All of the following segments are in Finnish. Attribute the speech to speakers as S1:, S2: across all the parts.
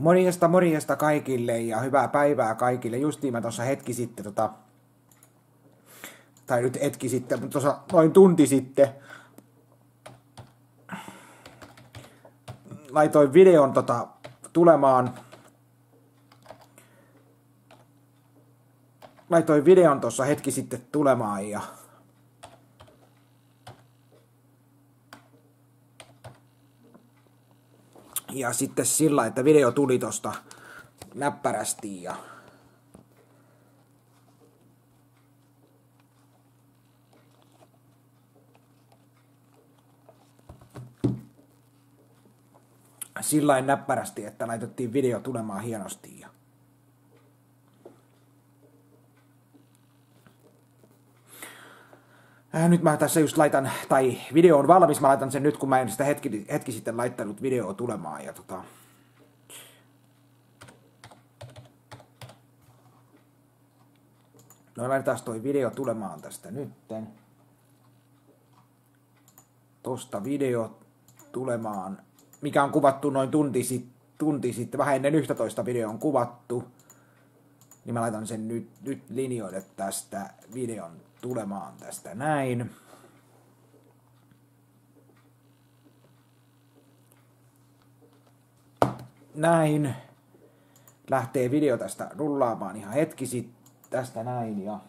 S1: Morjesta kaikille ja hyvää päivää kaikille. Justiin mä tuossa hetki sitten, tai nyt hetki sitten, mutta tuossa noin tunti sitten laitoin videon tulemaan. Laitoin videon tuossa hetki sitten tulemaan ja sitten sillä, että video tuli tosta näppärästi ja sillain näppärästi, että laitettiin video tulemaan hienosti ja nyt mä tässä just laitan, tai video on valmis, mä laitan sen nyt, kun mä en sitä hetki sitten laittanut videoa tulemaan. Ja no laitetaan toi video tulemaan tästä nytten. Tosta video tulemaan, mikä on kuvattu noin tunti sitten, vähän ennen 11 video on kuvattu. Niin mä laitan sen nyt linjoille tästä videon tulemaan tästä näin. Näin. Lähtee video tästä rullaamaan ihan hetki sitten tästä näin. Ja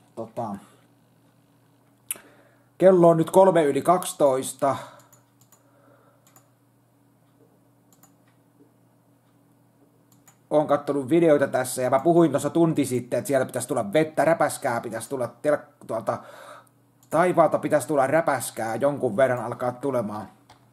S1: kello on nyt 3:12. Olen katsonut videoita tässä ja mä puhuin tuossa tunti sitten, että siellä pitäisi tulla vettä, räpäskää pitäisi tulla tuolta taivaalta pitäisi tulla räpäskää, jonkun verran alkaa tulemaan.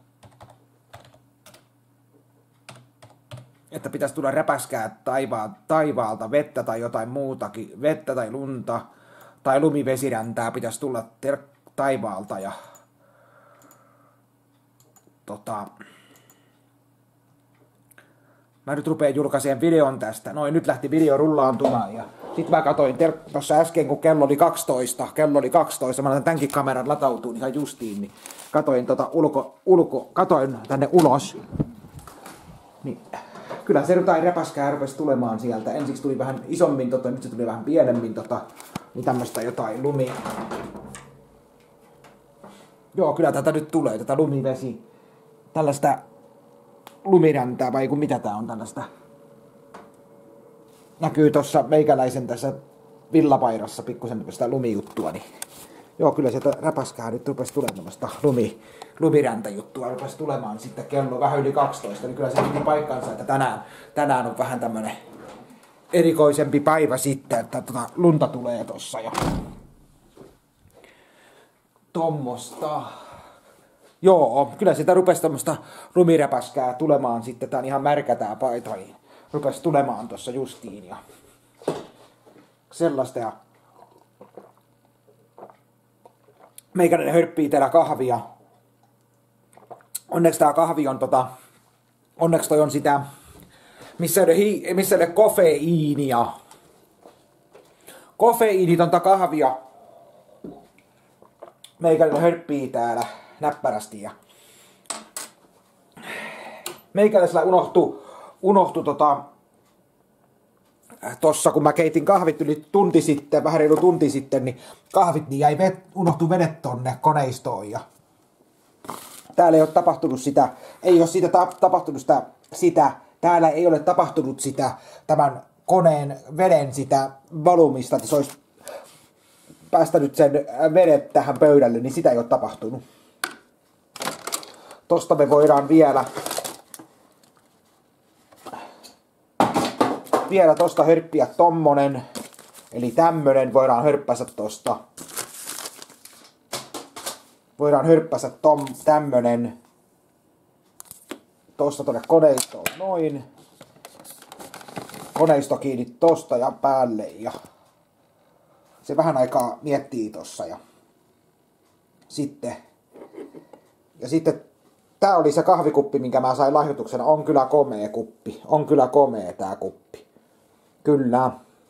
S1: Että pitäisi tulla räpäskää taivaalta, vettä tai jotain muutakin, vettä tai lunta tai lumivesiräntää pitäisi tulla taivaalta ja mä nyt rupean julkaiseen videon tästä. Noin, nyt lähti video rullaantumaan ja sit mä katoin tuossa äsken, kun kello oli 12, mä laitan tämänkin kameran latautuun ihan justiin, niin katoin katoin tänne ulos. Niin kyllä se jotain räpäskää rupesi tulemaan sieltä. Ensiksi tuli vähän isommin, nyt se tuli vähän pienemmin, niin tämmöstä jotain Joo, kyllä tätä nyt tulee, tätä lumivesi, tällaista lumiräntää, vai mitä tää on tällaista. Näkyy tossa meikäläisen tässä villapairassa pikkusen tämmöistä lumijuttua, niin joo, kyllä sieltä räpäskää nyt rupesi tulemaan tämmöistä lumiräntäjuttua, rupesi tulemaan sitten kello vähän yli 12, niin kyllä se piti paikkansa, että tänään on vähän tämmönen erikoisempi päivä sitten, että lunta tulee tossa ja tommosta. Joo, kyllä sitä rupesi tämmöstä lumiräpäskää tulemaan sitten, tää on ihan märkä tää paita, niin rupesi tulemaan tossa justiin ja sellaista ja meikäläinen hörppii täällä kahvia. Onneksi tää kahvi on onneksi toi on sitä, missä ei ole kofeiinia. Kofeiinitonta kahvia. Meikäläinen hörppii täällä näppärästi ja meikäläisellä unohtu tossa kun mä keitin kahvit yli tunti sitten, vähän reilu tunti sitten, niin kahvit niin unohtu vedet tonne koneistoon ja täällä ei ole tapahtunut sitä, täällä ei ole tapahtunut sitä tämän koneen veden sitä volumista, että se olisi päästänyt sen vedet tähän pöydälle, niin sitä ei ole tapahtunut. Tosta me voidaan vielä tosta hörppiä tommonen, eli tämmönen voidaan hörppäsä tosta. Voidaan hörppäsä tämmönen tosta tonne koneistoon noin. Koneisto kiinni tosta ja päälle ja se vähän aikaa miettii tossa ja sitten tää oli se kahvikuppi, minkä mä sain lahjoituksena. On kyllä komea kuppi. On kyllä komea tää kuppi. Kyllä.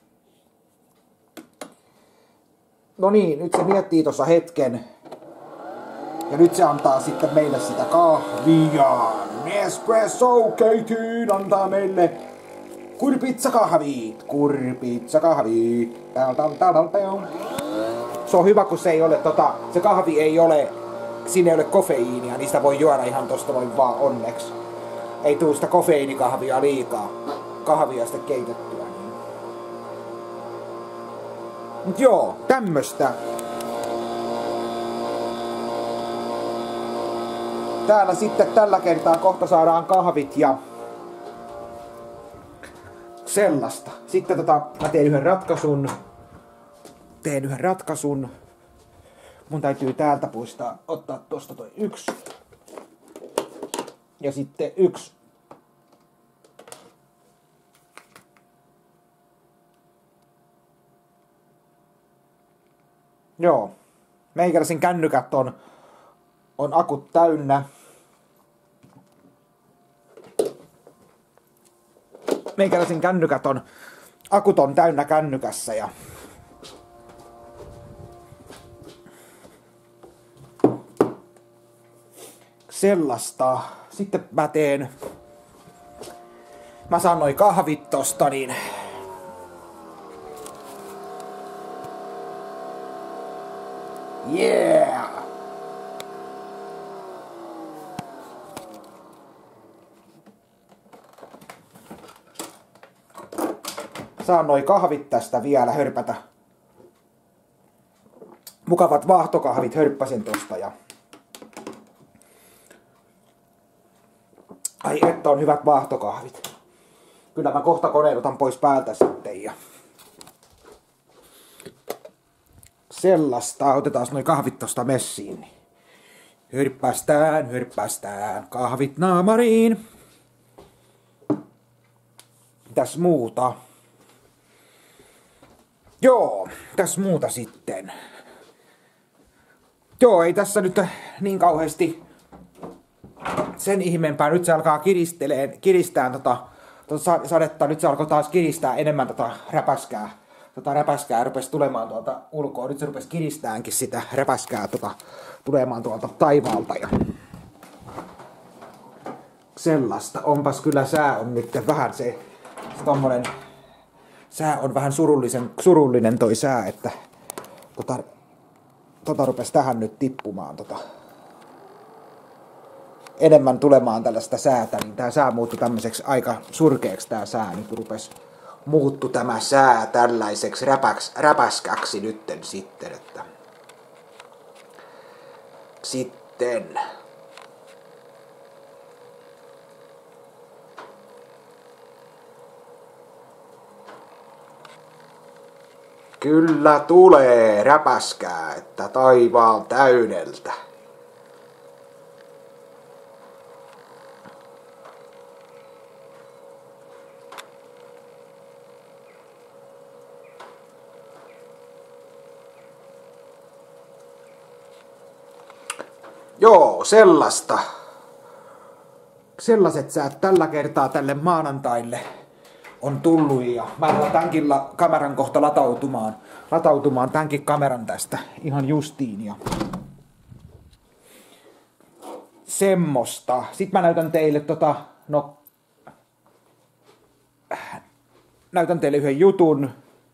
S1: No niin, nyt se miettii tossa hetken. Ja nyt se antaa sitten meille sitä kahvia. Nespresso Katie antaa meille Kurpitsakahvit. Kurpitsakahvit. Se on hyvä, kun se ei ole, se kahvi ei ole, siinä ei ole kofeiinia, niin sitä voi juoda ihan tosta noin vaan onneksi. Ei tuu sitä kofeiinikahvia liikaa. Kahvia sitten keitettyä. Niin. Mut joo, tämmöstä. Täällä sitten tällä kertaa kohta saadaan kahvit ja sellaista. Sitten mä teen yhden ratkaisun. Mun täytyy täältä puistaa, ottaa tosta toi yksi. Ja sitten yksi. Joo. Meikäläisen kännykät on akut täynnä. Meikäläisen kännykät akut on täynnä kännykässä ja sellaista. Sitten mä saan noi kahvit tosta niin. Yeah! Saan noi kahvit tästä vielä hörpätä. Mukavat vaahtokahvit hörppäsin tosta ja ai että on hyvät vaahtokahvit. Kyllä mä kohta koneen otan pois päältä sitten ja sellaista. Otetaan noi kahvit tosta messiin. Niin hörppästään kahvit naamariin. Mitäs muuta? Joo, tässä muuta sitten. Joo, ei tässä nyt niin kauheasti sen ihmeempää. Nyt se alkaa kiristää sadetta. Nyt se alkoi taas kiristää enemmän räpäskää. Räpäskää rupesi tulemaan tuolta ulkoa. Nyt se rupesi kiristäänkin sitä räpäskää tulemaan tuolta taivaalta. Ja sellaista. Onpas kyllä sää on nyt vähän se tommonen. Sää on vähän surullinen toi sää, että rupesi tähän nyt tippumaan enemmän tulemaan tällaista säätä, niin tää sää muuttui tämmöiseksi aika surkeaksi tää sää, niin kun rupesi muuttu tämä sää tällaiseksi räpäskäksi nytten sitten, että sitten kyllä tulee räpäskää, että taivaan täydeltä. Joo, sellaista. Sellaiset säät tällä kertaa tälle maanantaille on tullut ja mä laitan tämänkin kameran kohta latautumaan tämänkin kameran tästä ihan justiin ja semmoista. Sitten mä näytän teille näytän teille yhden jutun.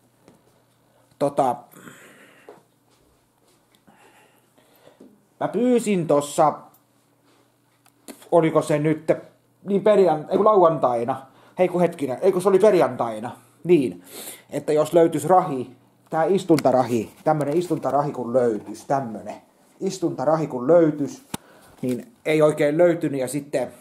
S1: Mä pyysin oliko se nyt niin lauantaina. Kun se oli perjantaina. Niin, että jos löytyisi rahi, tämmönen istuntarahi kun löytyisi, niin ei oikein löytynyt ja sitten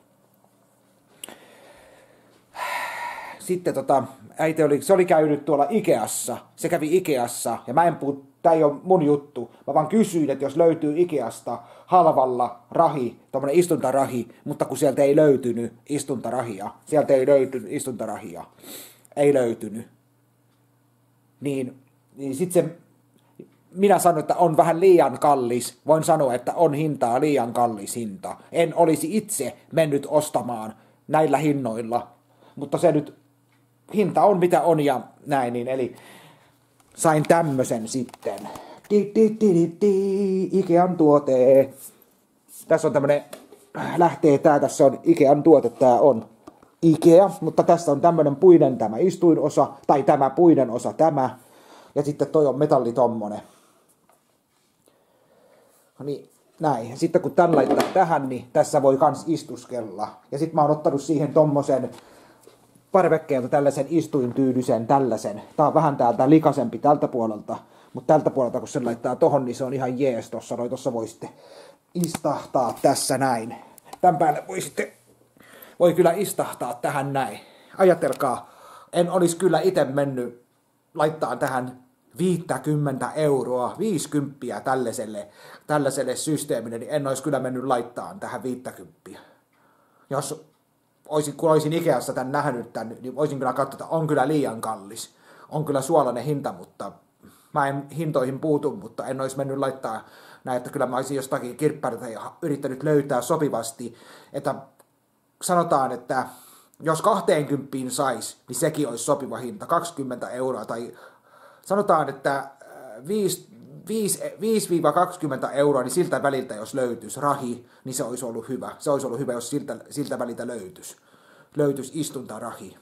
S1: äiti oli käynyt tuolla Ikeassa, se kävi Ikeassa ja mä en puhu, tää ei ole mun juttu, mä vaan kysyin, että jos löytyy Ikeasta halvalla tommonen istuntarahi, mutta kun sieltä ei löytynyt istuntarahia, ei löytynyt, niin sit minä sanoin, että on vähän liian kallis, voin sanoa, että on hintaa liian kallis hinta, en olisi itse mennyt ostamaan näillä hinnoilla, mutta se nyt hinta on mitä on ja näin, niin eli sain tämmösen sitten. Ikean tuote. Tässä on tämmönen, tässä on Ikean tuote, tää on. Ikea, mutta tässä on tämmönen puinen tämä istuinosa, tai tämä puinen osa tämä, ja sitten toi on metalli tommonen. No niin, näin. Sitten kun tän laittaa tähän, niin tässä voi kans istuskella. Ja sitten mä oon ottanut siihen tommosen parvekkeelta tällaisen istuintyylisen tällaisen. Tää on vähän täältä likasempi tältä puolelta, mutta tältä puolelta kun sen laittaa tohon, niin se on ihan jees tossa. Tossa voi sitten istahtaa tässä näin. Tän päälle voi kyllä istahtaa tähän näin. Ajatelkaa, en olisi kyllä itse mennyt laittaa tähän 50 euroa, 50 tällaiselle systeemille, niin en olisi kyllä mennyt laittaa tähän 50. Kun olisin Ikeassa tämän nähnyt, niin voisin kyllä katsoa, että on kyllä liian kallis. On kyllä suolainen hinta, mutta mä en hintoihin puutu, mutta en olisi mennyt laittaa näin, että kyllä mä olisin jostakin kirpparilta ja yrittänyt löytää sopivasti, että sanotaan, että jos 20 sais, niin sekin olisi sopiva hinta, 20 euroa, tai sanotaan, että 5-20 euroa, niin siltä väliltä, jos löytyisi rahi, niin se olisi ollut hyvä. Se olisi ollut hyvä, jos siltä väliltä löytyisi istuntarahi.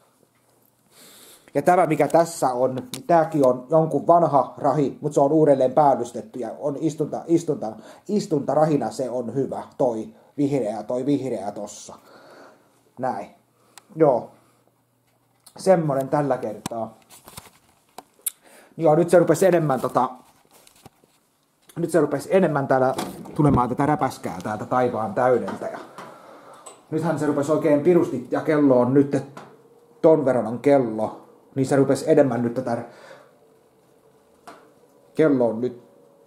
S1: Ja tämä, mikä tässä on, niin tämäkin on jonkun vanha rahi, mutta se on uudelleen päällystetty ja on istuntarahina se on hyvä, toi vihreä tossa. Näin. Joo. Semmonen tällä kertaa. Joo, nyt se rupesi enemmän täällä tulemaan tätä räpäskää täältä taivaan täydeltä. Ja nythän se rupesi oikein pirusti, ja kello on nyt ton verran on kello, niin se rupesi enemmän nyt tätä, kello on nyt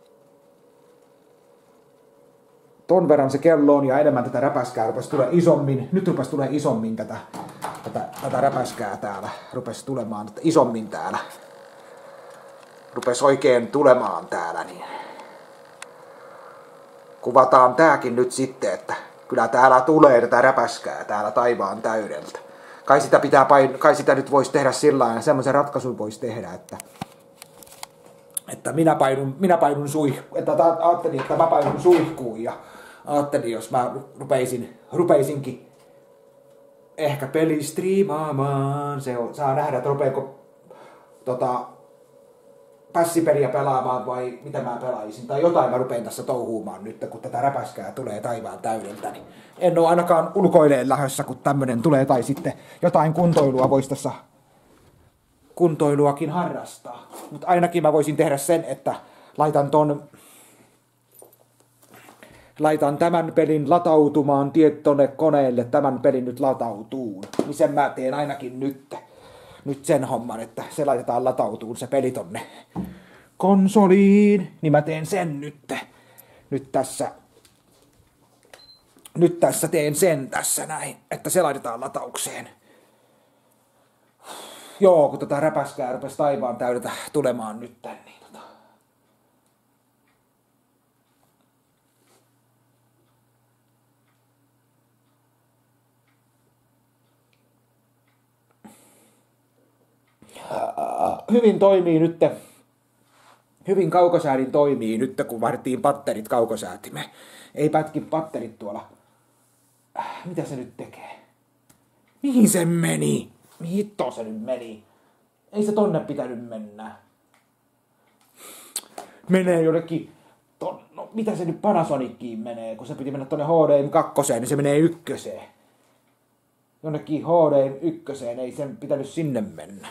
S1: ton verran se kello on, ja enemmän tätä räpäskää rupesi tulee isommin, nyt rupesi tulee isommin tätä räpäskää täällä, rupesi tulemaan isommin täällä. Rupesi oikein tulemaan täällä, niin kuvataan tääkin nyt sitten, että kyllä täällä tulee tätä räpäskää täällä taivaan täydeltä. Kai sitä nyt voisi tehdä sillä lailla, semmoisen ratkaisun voisi tehdä, että minä painun ajattelin, että mä painun suihkuun, ja ajattelin, jos mä rupeisinkin ehkä pelistriimaamaan, saa nähdä, että rupeeko pässipeliä pelaamaan vai mitä mä pelaisin. Tai jotain mä rupean tässä touhuumaan nyt, kun tätä räpäskää tulee taivaan täydeltä. Niin en ole ainakaan ulkoileen lähdössä, kun tämmönen tulee. Tai sitten jotain kuntoilua voisi tässä kuntoiluakin harrastaa. Mutta ainakin mä voisin tehdä sen, että laitan tämän pelin latautumaan tonne koneelle. Tämän pelin nyt latautuu. Niin sen mä teen ainakin nyt sen homman, että se laitetaan latautuun se peli tonne konsoliin, niin mä teen sen nyt tässä teen sen tässä näin, että se laitetaan lataukseen. Joo, kun tätä räpäskää rupesi taivaan täydeltä tulemaan nyt niin hyvin toimii nyt, hyvin kaukosäädin toimii nyt, kun vaihdattiin patterit kaukosäätimeen. Ei pätki patterit tuolla. Mitä se nyt tekee? Mihin se meni? Mihin hittoon se nyt meni? Ei se tonne pitänyt mennä. Menee jollekin, no mitä se nyt Panasonickiin menee, kun se piti mennä tonne HDMI 2, niin se menee 1. Jonnekin HDMI 1, ei sen pitänyt sinne mennä.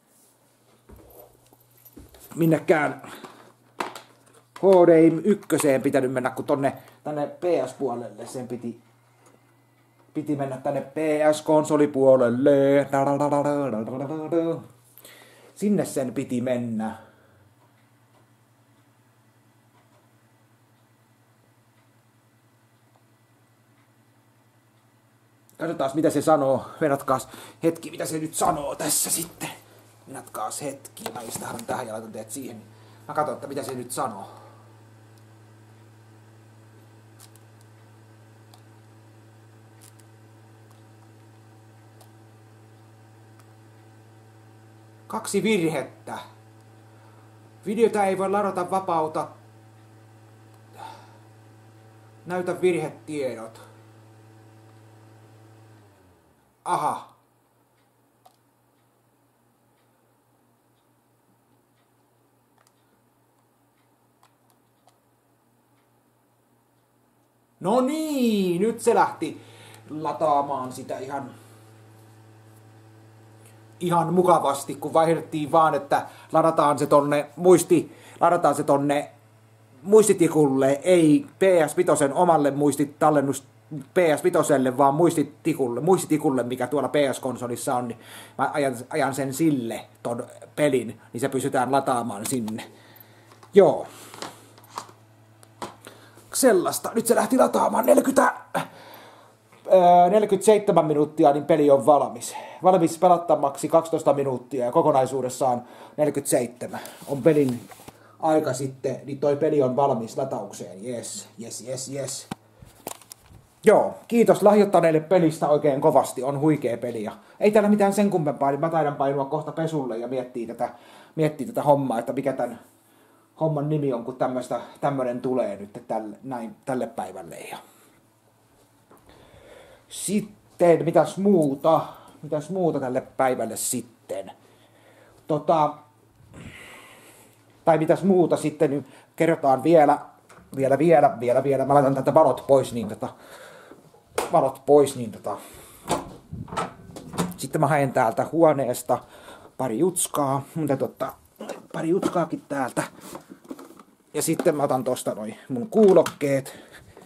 S1: Minnekään HDMI 1 pitänyt mennä, kun tänne PS-puolelle sen piti mennä tänne PS-konsolipuolelle. Sinne sen piti mennä. Katsotaan, mitä se sanoo. Venatkaas hetki, mitä se nyt sanoo tässä sitten. Venatkaas hetki. Mä istahdan tähän ja laitan teet siihen. Mä katson, että mitä se nyt sanoo. Kaksi virhettä. Videota ei voi ladata vapauta. Näytä virhetiedot. Aha. No niin, nyt se lähti lataamaan sitä ihan mukavasti, kun vaihdettiin vaan, että ladataan se tonne muistitikulle, ei PS5 omalle muistitallennus PS5, vaan muistitikulle, mikä tuolla PS-konsolissa on, niin mä ajan sen sille ton pelin, niin se pystytään lataamaan sinne. Joo. Sellaista. Nyt se lähti lataamaan 47 minuuttia, niin peli on valmis. Valmis pelattamaksi 12 minuuttia ja kokonaisuudessaan 47 on pelin aika sitten, niin toi peli on valmis lataukseen. Yes. Joo, kiitos lahjoittaneille pelistä oikein kovasti, on huikea peli. Ja ei täällä mitään sen kummempaa, niin mä taidan painua kohta pesulle ja miettii tätä hommaa, että mikä tämän homman nimi on, kun tämmönen tulee nyt tälle päivälle. Ja sitten, mitäs muuta tälle päivälle sitten? Tai mitäs muuta sitten, niin kerrotaan vielä. Mä laitan tätä valot pois, sitten mä haen täältä huoneesta pari jutskaakin täältä. Ja sitten mä otan tosta noin mun kuulokkeet.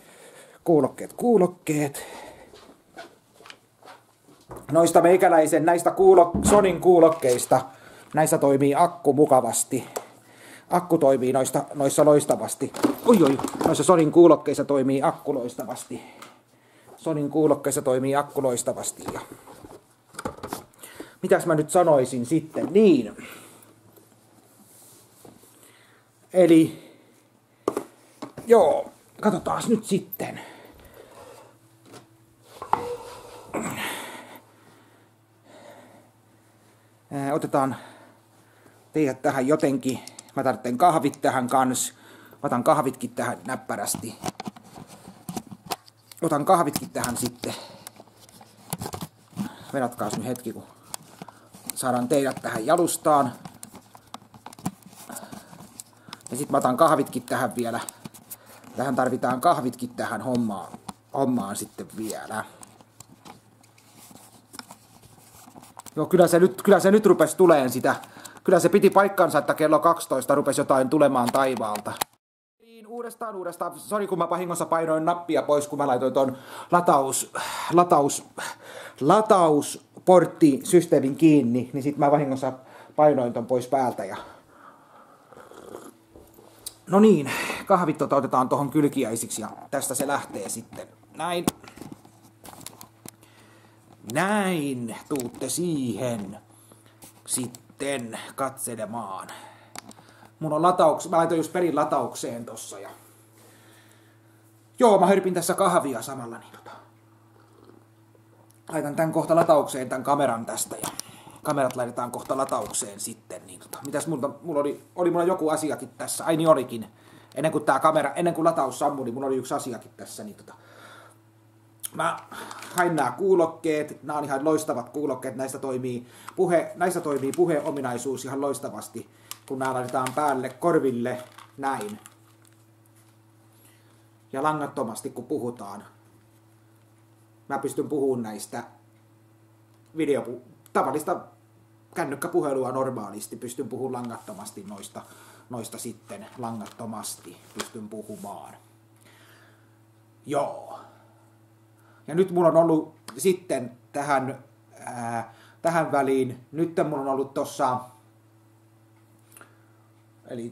S1: Noista näistä Sonin kuulokkeista, näissä toimii akku mukavasti. Akku toimii noissa loistavasti. Noissa Sonin kuulokkeissa toimii akku loistavasti. Ja mitäs mä nyt sanoisin sitten? Niin. Eli, joo, katsotaan nyt sitten. Otetaan teidät tähän jotenkin. Mä tarvitsen kahvit tähän kans. Otan kahvitkin tähän näppärästi. Otan kahvitkin tähän sitten. Vedotkaas nyt hetki, kun saadaan teidät tähän jalustaan. Ja sit mä otan kahvitkin tähän vielä. Tähän tarvitaan kahvitkin tähän hommaan sitten vielä. Joo, kyllä se nyt rupesi tuleen sitä. Kyllä se piti paikkansa, että kello 12 rupesi jotain tulemaan taivaalta. Uudestaan. Sori, kun mä vahingossa painoin nappia pois, kun mä laitoin ton latausporttisysteemin kiinni, niin sit mä vahingossa painoin ton pois päältä. Ja no niin, kahvit otetaan tohon kylkiäisiksi ja tästä se lähtee sitten. Näin tuutte siihen sitten katselemaan. Mä laitoin just pelin lataukseen tossa ja joo, mä hörpin tässä kahvia samalla, niin laitan tän kohta lataukseen tän kameran tästä ja kamerat laitetaan kohta lataukseen sitten, niin mitäs mulla oli joku asiakin tässä, ai niin olikin, ennen kuin lataus sammui, niin mulla oli yksi asiakin tässä, niin mä hain nämä kuulokkeet, nämä on ihan loistavat kuulokkeet, näistä toimii puheominaisuus ihan loistavasti, kun nämä laitetaan päälle korville näin. Ja langattomasti kun puhutaan. Mä pystyn puhumaan näistä tavallista kännykkäpuhelua normaalisti, pystyn puhumaan langattomasti noista sitten langattomasti pystyn puhumaan. Joo. Ja nyt mulla on ollut sitten tähän väliin, nyt mulla on ollut tossa, eli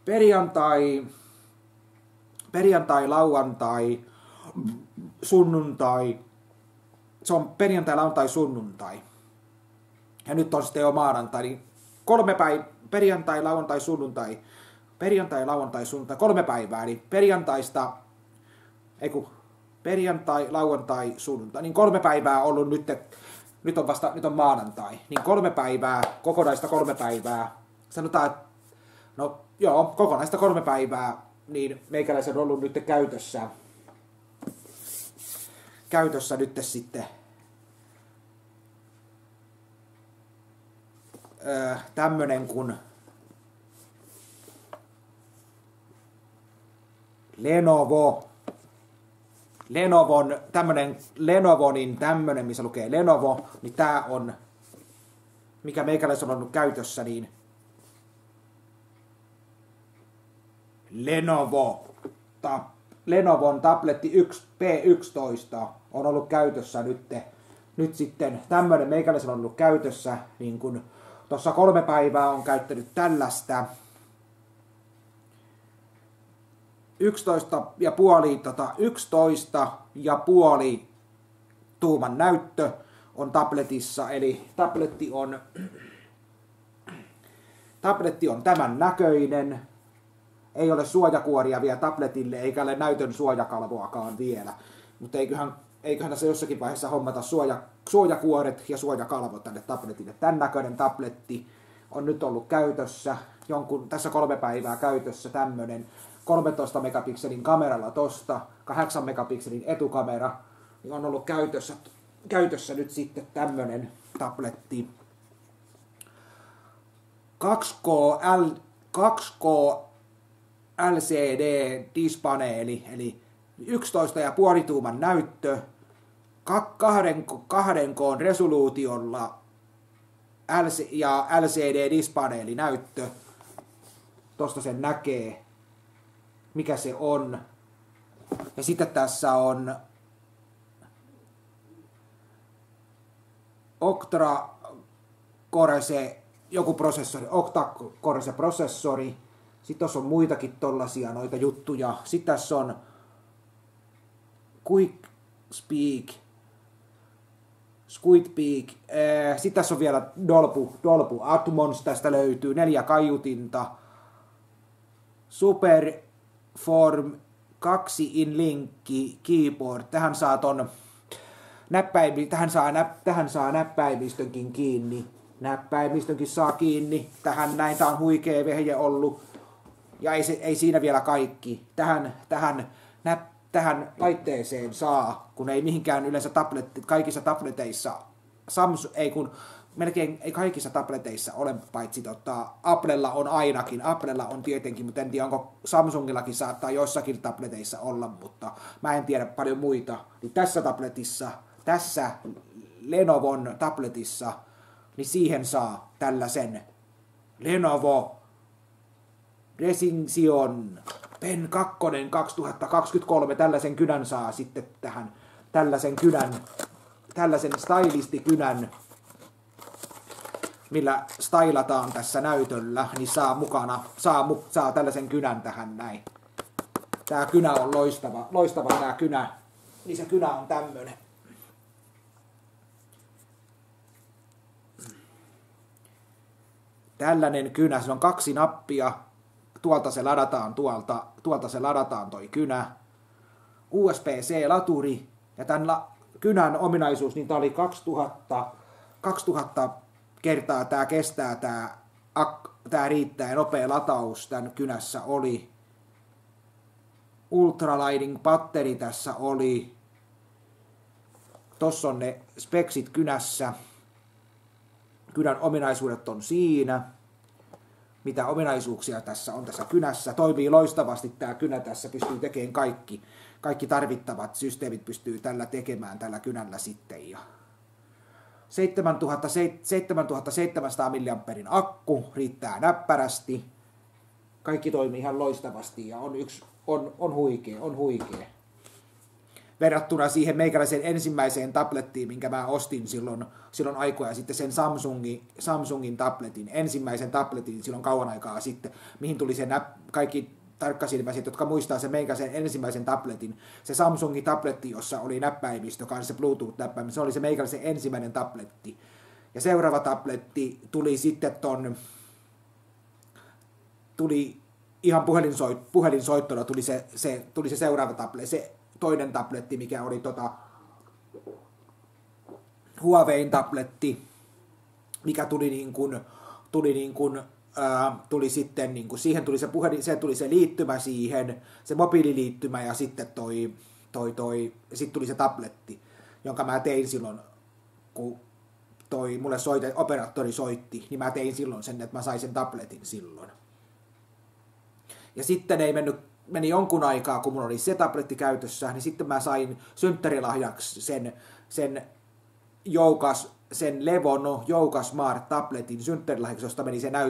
S1: perjantai, lauantai, sunnuntai, se on perjantai, lauantai, sunnuntai. Ja nyt on sitten jo maanantai, niin perjantai, lauantai, sunnuntai, 3 päivää, eli perjantai, lauantai, sunnuntai, niin 3 päivää ollut nyt on maanantai, niin 3 päivää, kokonaista 3 päivää, sanotaan, että no joo, kokonaista 3 päivää, niin meikäläisen on ollut nyt käytössä nyt sitten tämmönen kuin Lenovonin tämmönen, missä lukee Lenovo, niin tää on, mikä meikäläisellä on ollut käytössä, niin Lenovon tabletti P11 on ollut käytössä nyt sitten tämmönen meikäläisellä on ollut käytössä, niin kun tuossa 3 päivää on käyttänyt tällaista 11,5 tuuman näyttö on tabletissa, eli tabletti on tämän näköinen. Ei ole suojakuoria vielä tabletille, eikä ole näytön suojakalvoakaan vielä. Mutta eiköhän tässä jossakin vaiheessa hommata suojakuoret ja suojakalvot tänne tabletille. Tämän näköinen tabletti on nyt ollut käytössä, tässä 3 päivää käytössä tämmönen 13 megapikselin kameralla tosta, 8 megapikselin etukamera, niin on ollut käytössä nyt sitten tämmönen tabletti. 2K LCD-dispaneeli, eli 11,5 tuuman näyttö, 2K resoluutiolla ja LCD-dispaneeli näyttö. Tosta sen näkee, mikä se on. Ja sitten tässä on octa-core se prosessori. Sitten tuossa on muitakin tollasia noita juttuja. Sitten tässä on Squeakpeak. Sitten tässä on vielä Dolby Atmos. Tästä löytyy 4 kaiutinta. Superform 2 in link keyboard. Tähän saa näppäimistönkin kiinni. Näppäimistönkin saa kiinni. Tää on huikea vehje ollut. Ja ei siinä vielä kaikki. Tähän laitteeseen saa, kun ei mihinkään yleensä kaikissa tableteissa, melkein ei kaikissa tableteissa ole, paitsi Applella on ainakin, Applella on tietenkin, mutta en tiedä onko Samsungillakin saattaa joissakin tableteissa olla, mutta mä en tiedä paljon muita. Niin tässä Lenovon tabletissa, niin siihen saa tällaisen Lenovo Precision Pen 2 2023, tällaisen kynän saa sitten tähän, tällaisen stylistikynän, millä stylataan tässä näytöllä, niin saa tällaisen kynän tähän näin. Tää kynä on loistava tää kynä, niin se kynä on tämmönen. Tällainen kynä, se on 2 nappia. Tuolta se ladataan toi kynä. USB-C-laturi. Ja tämän kynän ominaisuus, niin tää oli 2000 kertaa tää kestää, tää riittää ja nopea lataus tämän kynässä oli. Ultralighting batteri tässä oli. Tossa on ne speksit kynässä. Kynän ominaisuudet on siinä. Mitä ominaisuuksia tässä on tässä kynässä. Toimii loistavasti tämä kynä tässä, pystyy tekemään kaikki tarvittavat systeemit pystyy tällä tekemään tällä kynällä sitten. Ja 7700 mAh akku riittää näppärästi. Kaikki toimii ihan loistavasti ja on huikea. Verrattuna siihen meikäläisen ensimmäiseen tablettiin, minkä mä ostin silloin aikoja sitten, sen Samsungin tabletin, ensimmäisen tabletin silloin kauan aikaa sitten, mihin tuli se kaikki tarkkasilmäiset, jotka muistaa sen meikäläisen ensimmäisen tabletin, se Samsungin tabletti, jossa oli näppäimistö, kanssa se Bluetooth-näppäimistö, se oli se meikäläisen ensimmäinen tabletti. Ja seuraava tabletti tuli sitten tuli ihan puhelinsoittona tuli se seuraava tabletti, se toinen tabletti, mikä oli Huawein tabletti, mikä tuli sitten niin kuin siihen tuli se puhelin, se tuli se liittymä siihen, se mobiililiittymä ja sitten sitten tuli se tabletti, jonka mä tein silloin, kun mulle operaattori soitti, niin mä tein silloin sen, että mä sain sen tabletin silloin. Ja sitten meni jonkun aikaa, kun mulla oli se tabletti käytössä, niin sitten mä sain synttärilahjaksi sen Levon Jouka Smart-tabletin synttärilahjaksi, josta meni se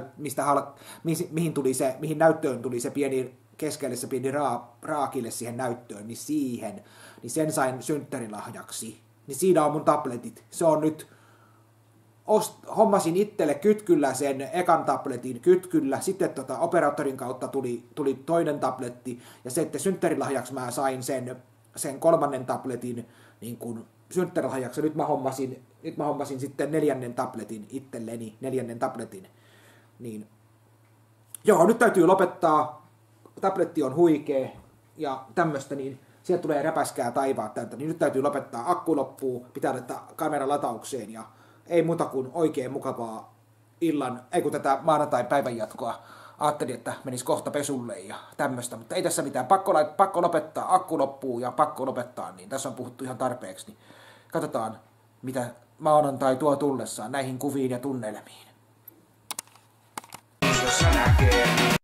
S1: mihin näyttöön tuli se pieni keskelle se pieni raakille siihen näyttöön, niin sen sain synttärilahjaksi. Niin siinä on mun tabletit. Se on nyt, hommasin itselle kytkyllä sen ekan tabletin kytkyllä, sitten operaattorin kautta tuli toinen tabletti, ja sitten synttärilahjaksi mä sain sen kolmannen tabletin niin kuin synttärilahjaksi, nyt mä hommasin sitten neljännen tabletin itselleni, niin joo, nyt täytyy lopettaa, tabletti on huikea, ja tämmöstä, niin sieltä tulee räpäskää taivaat täältä, niin nyt täytyy lopettaa, akku loppuu, pitää laittaa kamera lataukseen, ja ei muuta kuin oikein mukavaa tätä maanantain päivänjatkoa. Ajattelin, että menisi kohta pesulle ja tämmöistä, mutta ei tässä mitään. Pakko lopettaa, akku loppuu ja pakko lopettaa, niin tässä on puhuttu ihan tarpeeksi. Niin katsotaan, mitä maanantai tuo tullessaan näihin kuviin ja tunnelmiin. Jos näkee